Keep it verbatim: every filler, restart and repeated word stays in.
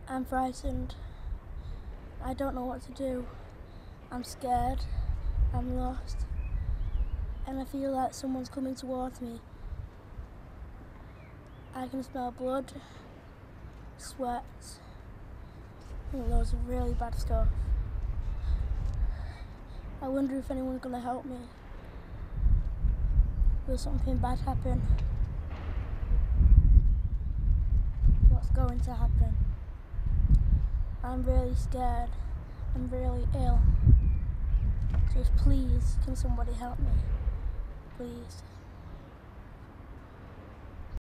I'm frightened. I don't know what to do. I'm scared. I'm lost. And I feel like someone's coming towards me. I can smell blood, sweat, and loads of really bad stuff. I wonder if anyone's going to help me. Will something bad happen? What's going to happen? I'm really scared. I'm really ill. Just please, can somebody help me? Please.